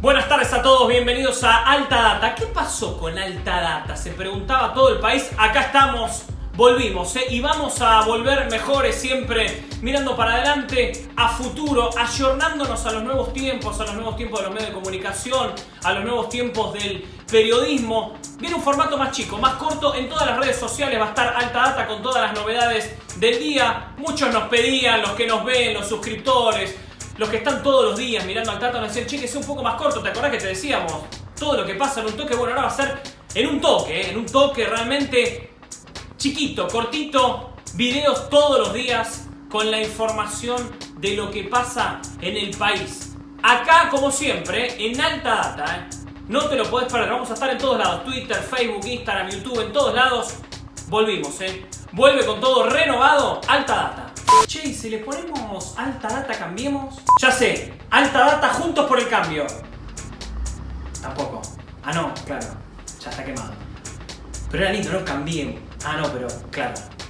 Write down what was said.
Buenas tardes a todos, bienvenidos a Alta Data. ¿Qué pasó con Alta Data? Se preguntaba todo el país. Acá estamos, volvimos, y vamos a volver mejores siempre, mirando para adelante, a futuro, ayornándonos a los nuevos tiempos de los medios de comunicación, a los nuevos tiempos del periodismo. Viene un formato más chico, más corto. En todas las redes sociales va a estar Alta Data con todas las novedades del día. Muchos nos pedían, los que nos ven, los suscriptores, los que están todos los días mirando Alta Data, nos decían, che, que sea un poco más corto. ¿Te acordás que te decíamos? Todo lo que pasa en un toque, bueno, ahora va a ser en un toque realmente chiquito, cortito, videos todos los días con la información de lo que pasa en el país. Acá, como siempre, en Alta Data, no te lo podés perder, vamos a estar en todos lados, Twitter, Facebook, Instagram, YouTube, en todos lados. Volvimos, vuelve con todo renovado Alta Data. Che, ¿y si le ponemos Alta Data cambiemos? Ya sé, Alta Data juntos por el cambio. Tampoco. Ah, no, claro, ya está quemado. Pero era lindo, no cambiemos. Ah, no, pero claro.